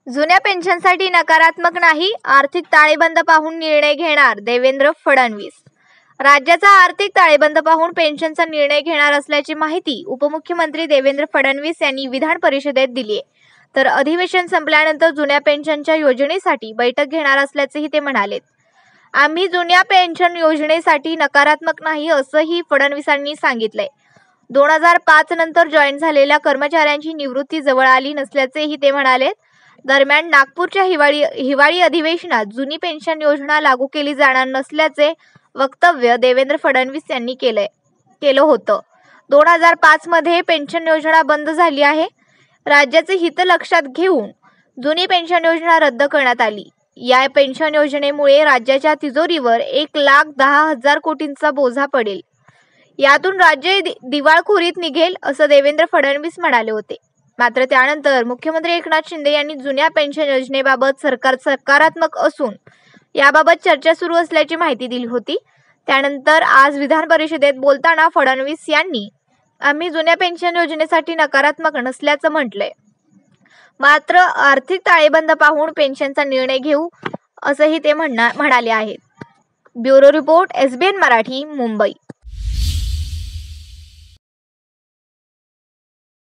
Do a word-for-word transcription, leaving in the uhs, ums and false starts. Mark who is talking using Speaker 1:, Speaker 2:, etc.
Speaker 1: जुन्या पेन्शनसाठी नकारात्मक नाही, आर्थिक ताळेबंद पाहून निर्णय घेणार देवेंद्र फडणवीस। राज्याचा आर्थिक ताळेबंद पाहून पेन्शनचा निर्णय घेणार असल्याची माहिती उपमुख्यमंत्री देवेंद्र फडणवीस यांनी विधान परिषदेत दिली आहे। तर अधिवेशन संपल्यानंतर जुन्या पेन्शनच्या योजनेसाठी बैठक घेणार असल्याचेही ते म्हणाले। आम्ही जुन्या पेन्शन योजनेसाठी नकारात्मक नाही असंही फडणवीसांनी सांगितलंय। दोन हजार पाच नंतर जॉईन झालेल्या कर्मचाऱ्यांची निवृत्ती जवळ आली नसल्याचेही ते म्हणाले। दरम्यान नागपूरच्या हिवाळी हिवाळी अधिवेशनात जुनी पेन्शन योजना लागू केली जाणार नसल्याचे वक्तव्य देवेंद्र फडणवीस यांनी केले केलं होतं। दोन हजार पाच मध्ये पेन्शन योजना बंद झाली आहे। राज्याचे हित लक्षात घेऊन जुनी पेन्शन योजना रद्द करण्यात आली। या पेन्शन योजनेमुळे राज्याच्या तिजोरीवर एक लाख दहा हजार कोटींचा बोजा पडेल। यातून राज्य दिवाळखोरीत निघेल असं देवेंद्र फडणवीस म्हणाले होते। मात्र त्यानंतर मुख्यमंत्री एकनाथ शिंदे यांनी जुन्या पेन्शन योजनेबाबत सरकार सकारात्मक असून याबाबत चर्चा सुरू असल्याची माहिती दिली होती। त्यानंतर आज विधान परिषदेत बोलताना फडणवीस यांनी आम्ही जुन्या पेन्शन योजनेसाठी नकारात्मक नसल्याचं म्हटलंय, मात्र आर्थिक ताळेबंद पाहून पेन्शनचा निर्णय घेऊ असंही ते म्हणा म्हणाले आहेत। Bureau report, S B N Marathi, Mumbai.